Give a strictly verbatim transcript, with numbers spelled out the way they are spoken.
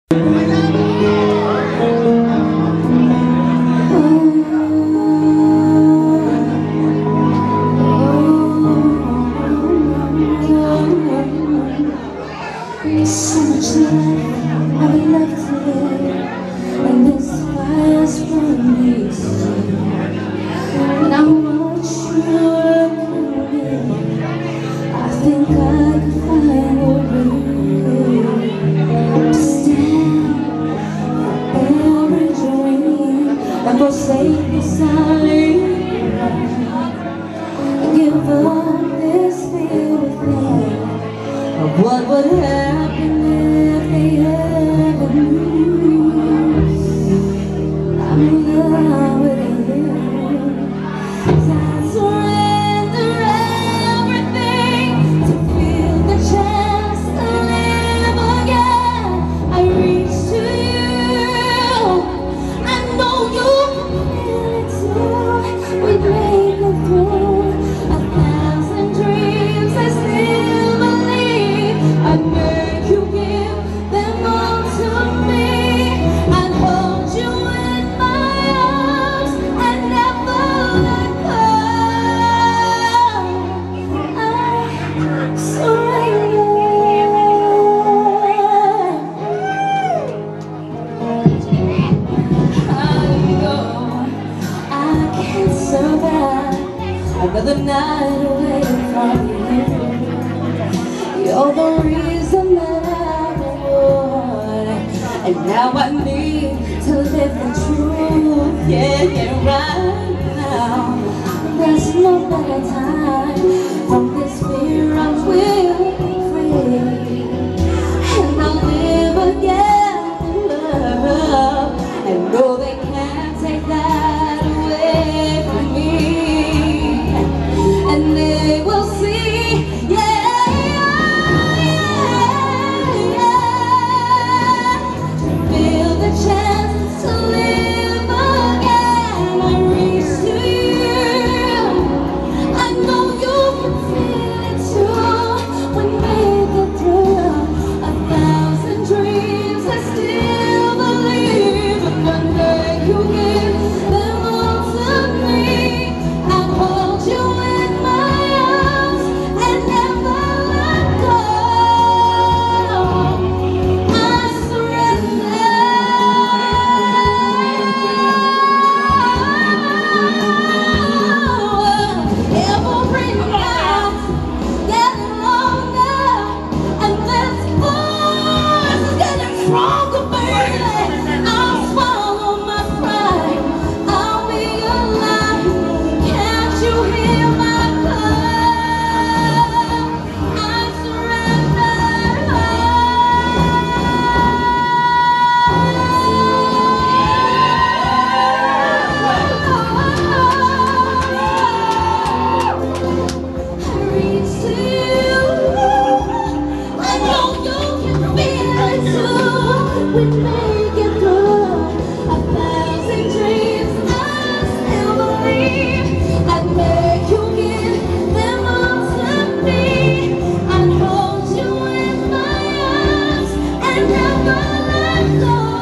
So much life I would love to live, and this fire's from me still. And I'm not sure I can live. I think I could find a way to stand for every dream and forsake the silent and give up this fear within of what would happen if they ever knew I'm in love with you. 'Cause I surrender everything to feel the chance to live again. I reach to you, I know you can feel it too. We'd make it through a thousand dreams. I still believe I'd make you give them all to me. I'd hold you in my arms and never let go. I surrender. I know I can't survive another night away from you. You're the reason that I'm born, and now I need to live the truth. Yeah, yeah, right now there's no better time. From this fear I will be free, and I'll live again in love, and know they can't take that away from me. And they will see, yeah, feel the chance to live again. I reach to you, I know you can feel it too. We make it through a thousand dreams. I still believe, and one day you give them all to me. I'll hold you in my arms and never let go. I surrender. Every night getting longer, and this voice is getting stronger, baby. I'll swallow my pride, I'll be alive. Can't you hear my cry? I surrender. I reach to you, I know you can feel it too. We make it through a thousand dreams. I still believe I'd make you give them all to me. I'd hold you in my arms and never let go.